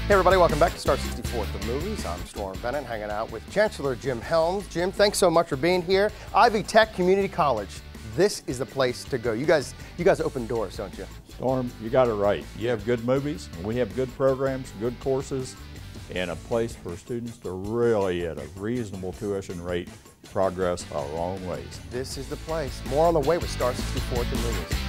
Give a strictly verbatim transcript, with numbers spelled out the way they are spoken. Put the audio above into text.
Hey everybody, welcome back to Star sixty-four at the Movies. I'm Storm Bennett, hanging out with Chancellor Jim Helms. Jim, thanks so much for being here. Ivy Tech Community College. This is the place to go. You guys, you guys open doors, don't you? Storm, you got it right. You have good movies, and we have good programs, good courses, and a place for students to really, at a reasonable tuition rate, progress a long ways. This is the place. More on the way with Star sixty-four at the Movies.